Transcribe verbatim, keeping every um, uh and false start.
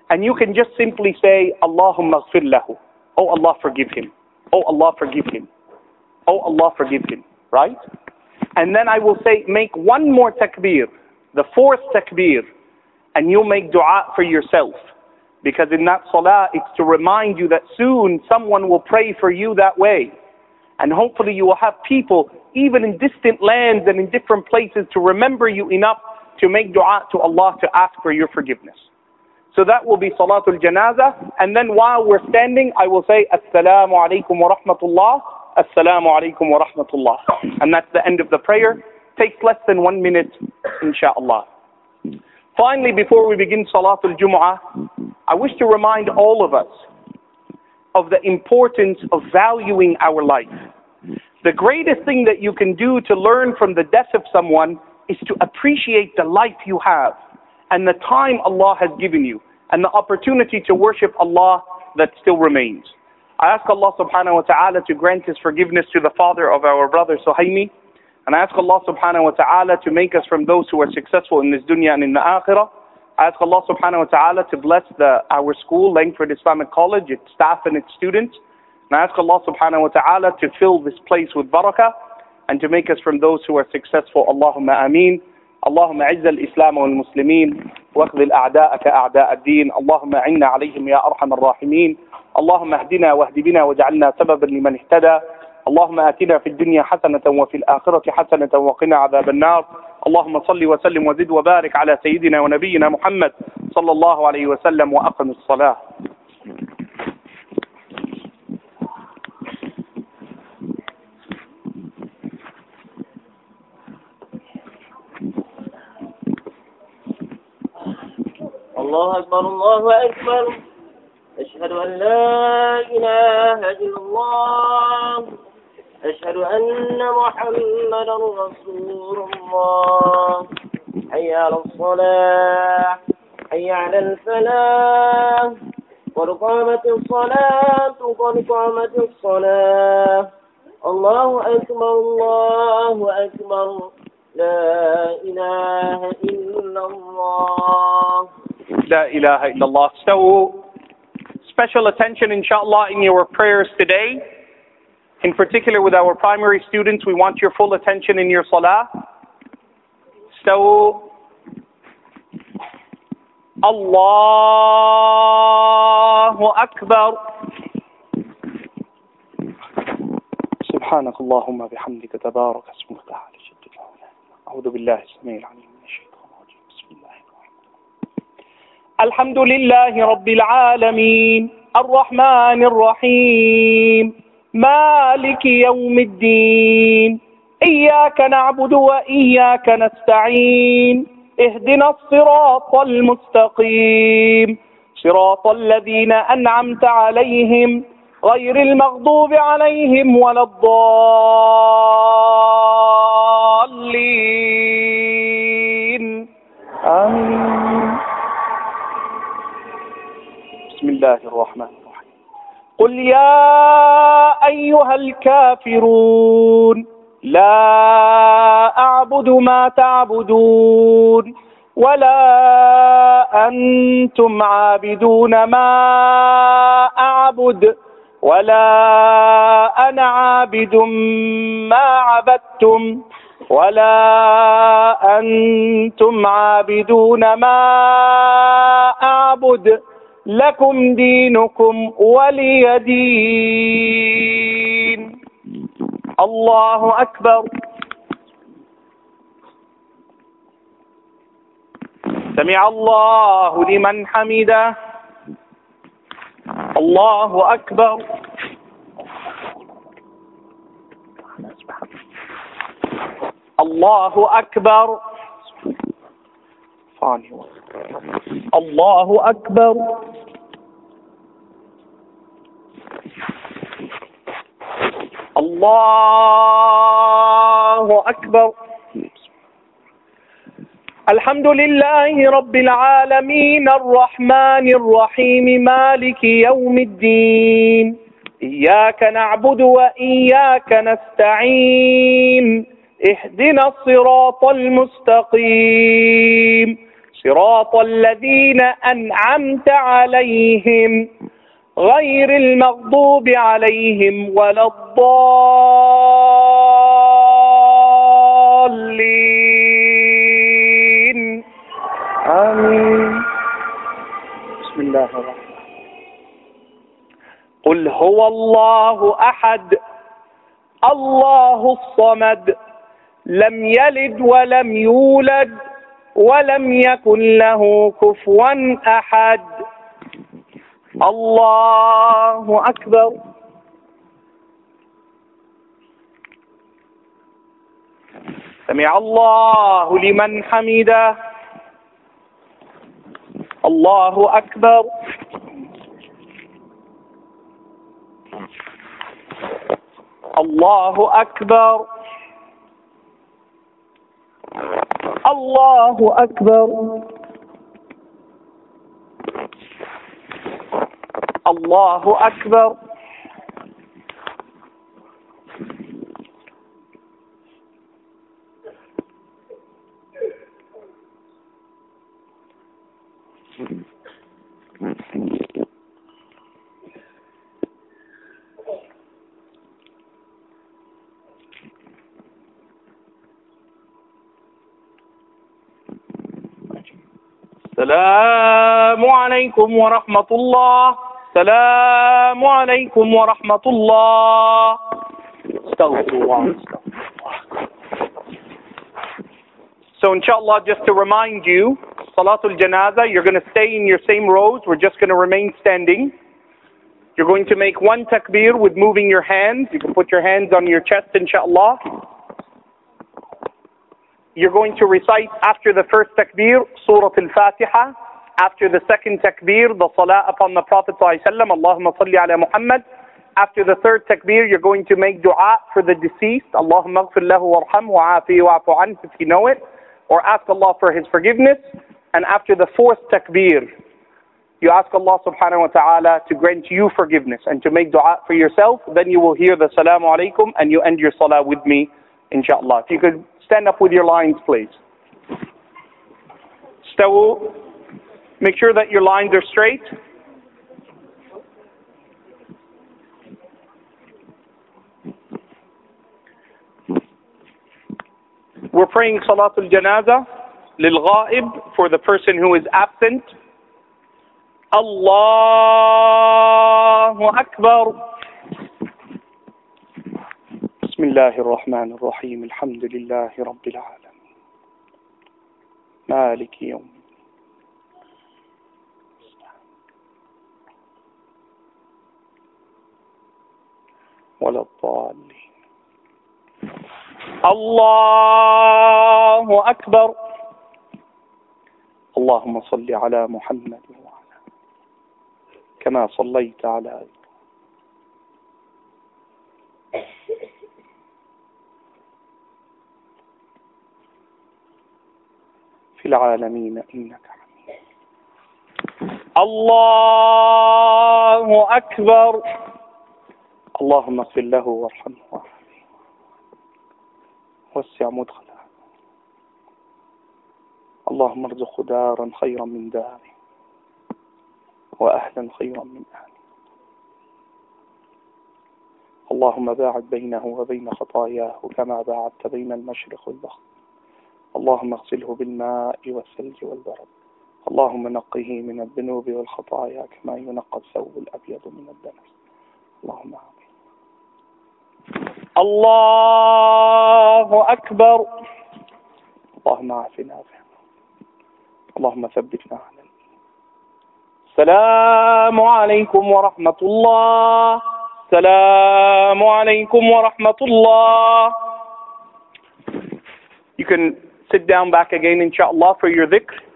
And you can just simply say, Allahumma ghfir lahu. Oh Allah, forgive him. Oh Allah, forgive him. Oh Allah, forgive him. Right? And then I will say, make one more takbir, the fourth takbir, and you make dua for yourself. Because in that salah, it's to remind you that soon someone will pray for you that way. And hopefully you will have people, even in distant lands and in different places, to remember you enough to make dua to Allah to ask for your forgiveness. So that will be Salatul Janazah. And then while we're standing, I will say, Assalamu alaikum wa rahmatullah. Assalamu alaikum wa rahmatullah. And that's the end of the prayer. Takes less than one minute, inshaAllah. Finally, before we begin Salatul Jumu'ah, I wish to remind all of us of the importance of valuing our life. The greatest thing that you can do to learn from the death of someone is to appreciate the life you have and the time Allah has given you and the opportunity to worship Allah that still remains. I ask Allah subhanahu wa ta'ala to grant His forgiveness to the father of our brother Suhaimi, and I ask Allah subhanahu wa ta'ala to make us from those who are successful in this dunya and in the akhirah. I ask Allah subhanahu wa ta'ala to bless the, our school, Langford Islamic College, its staff and its students. And I ask Allah subhanahu wa ta'ala to fill this place with barakah and to make us from those who are successful. Allahumma ameen. اللهم أعز الإسلام والمسلمين واخذل أعداءك أعداء الدين اللهم أعنا عليهم يا أرحم الراحمين اللهم اهدنا واهد بنا واجعلنا سببا لمن اهتدى اللهم آتنا في الدنيا حسنة وفي الآخرة حسنة وقنا عذاب النار اللهم صل وسلم وزد وبارك على سيدنا ونبينا محمد صلى الله عليه وسلم وأقم الصلاة. الله أكبر الله أكبر أشهد أن لا إله إلا الله أشهد أن محمدا رسول الله حي على الصلاة حي على الفلاح قد قامت الصلاة قد قامت الصلاة الله أكبر الله أكبر لا إله إلا الله La ilaha illallah. So, special attention, inshallah, in your prayers today. In particular, with our primary students, we want your full attention in your salah. So, Allahu Akbar. سبحانك اللهم بحمدك تبارك اسمك تعالى جدك أعوذ بالله السميع العليم من الشيطان الرجيم بسم الله الرحمن الرحيم الحمد لله رب العالمين الرحمن الرحيم مالك يوم الدين إياك نعبد وإياك نستعين اهدنا الصراط المستقيم صراط الذين أنعمت عليهم غير المغضوب عليهم ولا الضالين آمين. بسم الله الرحمن الرحيم قل يا أيها الكافرون لا أعبد ما تعبدون ولا أنتم عابدون ما أعبد ولا أنا عابد ما عبدتم ولا أنتم عابدون ما أعبد لكم دينكم ولي دين. الله أكبر. سمع الله لمن حمده. الله أكبر. الله أكبر. الله أكبر. الله أكبر. الحمد لله رب العالمين الرحمن الرحيم مالك يوم الدين إياك نعبد وإياك نستعين اهدنا الصراط المستقيم صراط الذين أنعمت عليهم غير المغضوب عليهم ولا الضالين آمين. بسم الله الرحمن الرحيم. قل هو الله أحد الله الصمد لم يلد ولم يولد ولم يكن له كفوا أحد. الله أكبر. سمع الله لمن حمده. الله أكبر. الله أكبر. الله أكبر. الله أكبر. السلام عليكم ورحمة الله. السلام عليكم ورحمة الله. استغفر الله. So inshallah, just to remind you, Salatul Janazah, you're going to stay in your same rows. We're just going to remain standing. You're going to make one takbir with moving your hands. You can put your hands on your chest, inshallah. You're going to recite after the first takbir, Surah Al-Fatiha. After the second takbir, the salah upon the Prophet ﷺ, Allahumma salli ala Muhammad. After the third takbir, you're going to make dua for the deceased. Allahumma ghfir lahu warhamhu wa'afihi wa'afu anhu, if you know it. Or ask Allah for His forgiveness. And after the fourth takbir, you ask Allah subhanahu wa ta'ala to grant you forgiveness and to make dua for yourself. Then you will hear the Salamu Alaikum and you end your salah with me, inshallah. If you could stand up with your lines, please. Stawu. Make sure that your lines are straight. We're praying Salatul Janazah lil Ghaib, for the person who is absent. Allahu Akbar. Bismillahir Rahmanir Rahim. Alhamdulillahi Rabbil Alamin. Maliki Yawm. ولا الضالين. الله أكبر. اللهم صل على محمد وعلى كما صليت على في العالمين إنك حميد. الله أكبر. اللهم اغفر له وارحمه وعافيه وسع مدخله. اللهم ارزقه دارا خيرا من داره وأهلا خيرا من أهله. اللهم باعد بينه وبين خطاياه كما باعدت بين المشرق والمغرب. اللهم اغسله بالماء والثلج والبرد. اللهم نقه من الذنوب والخطايا كما ينقى الثوب الأبيض من الدنس. اللهم آمين. الله أكبر. اللهم عافنا فهم. اللهم ثبتنا على الإيمان. السلام عليكم ورحمة الله. السلام عليكم ورحمة الله. You can sit down back again, inshallah, for your dhikr.